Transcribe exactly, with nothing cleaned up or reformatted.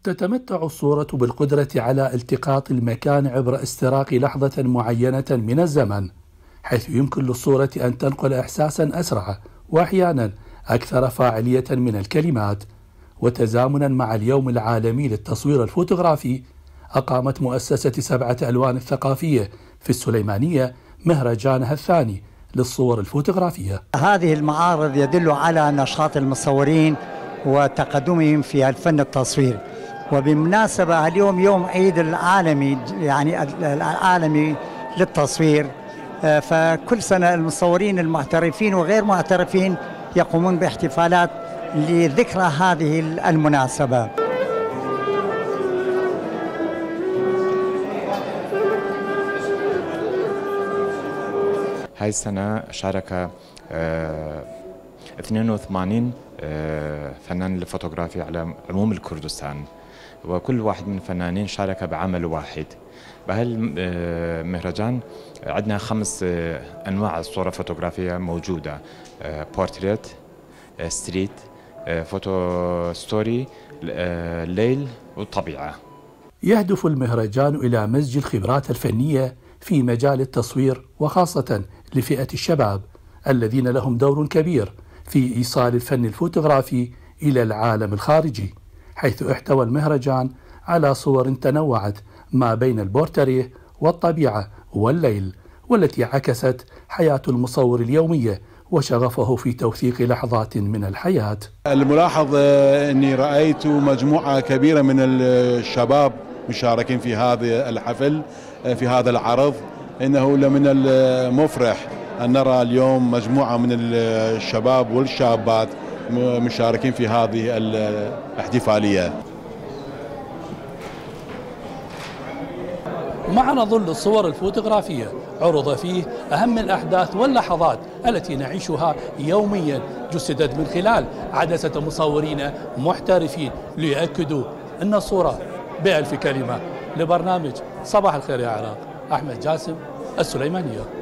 تتمتع الصورة بالقدرة على التقاط المكان عبر استراق لحظة معينة من الزمن، حيث يمكن للصورة أن تنقل إحساسا أسرع وأحيانا أكثر فاعلية من الكلمات. وتزامنا مع اليوم العالمي للتصوير الفوتوغرافي، أقامت مؤسسة سبعة ألوان الثقافية في السليمانية مهرجانها الثاني للصور الفوتوغرافية. هذه المعارض يدل على نشاط المصورين وتقدمهم في الفن التصويري، وبمناسبة اليوم يوم عيد العالمي يعني العالمي للتصوير، فكل سنة المصورين المحترفين وغير محترفين يقومون باحتفالات لذكرى هذه المناسبة. هاي السنة شارك اثنين وثمانين فنان للفوتوغرافيا على عموم الكردستان، وكل واحد من الفنانين شارك بعمل واحد. بهالمهرجان عندنا خمس أنواع الصورة الفوتوغرافية موجودة: بورتريت، ستريت، فوتو ستوري، ليل، والطبيعة. يهدف المهرجان إلى مزج الخبرات الفنية في مجال التصوير، وخاصة لفئة الشباب الذين لهم دور كبير في إيصال الفن الفوتوغرافي إلى العالم الخارجي، حيث احتوى المهرجان على صور تنوعت ما بين البورتريه والطبيعة والليل، والتي عكست حياة المصور اليومية وشغفه في توثيق لحظات من الحياة. الملاحظ أني رأيت مجموعة كبيرة من الشباب مشاركين في هذا الحفل، في هذا العرض. إنه لمن المفرح أن نرى اليوم مجموعة من الشباب والشابات مشاركين في هذه الاحتفالية. معرض للصور الفوتوغرافية عرض فيه أهم الأحداث واللحظات التي نعيشها يوميا، جسدت من خلال عدسة مصورين محترفين ليؤكدوا أن الصورة بألف كلمة. لبرنامج صباح الخير يا عراق، أحمد جاسم، السليمانية.